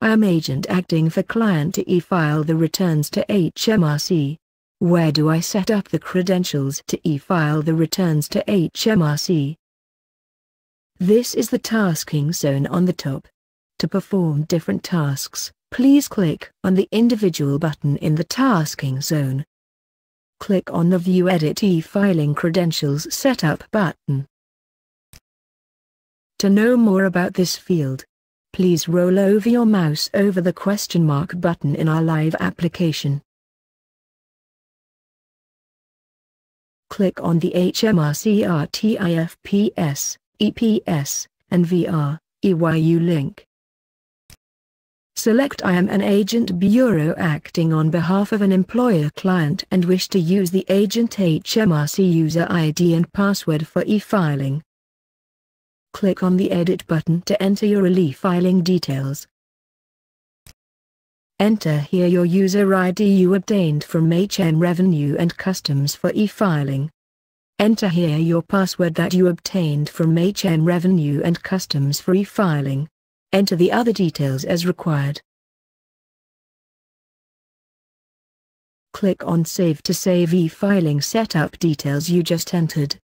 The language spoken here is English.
I am agent acting for client to e-file the returns to HMRC. Where do I set up the credentials to e-file the returns to HMRC? This is the tasking zone on the top. To perform different tasks, please click on the individual button in the tasking zone. Click on the View Edit e-filing credentials setup button. To know more about this field, please roll over your mouse over the question mark button in our live application. Click on the HMRC RTIFPS, EPS, and VREYU link. Select I am an agent bureau acting on behalf of an employer client and wish to use the agent HMRC user ID and password for e-filing. Click on the Edit button to enter your e-filing details. Enter here your user ID you obtained from HM Revenue and Customs for e-filing. Enter here your password that you obtained from HM Revenue and Customs for e-filing. Enter the other details as required. Click on Save to save e-filing setup details you just entered.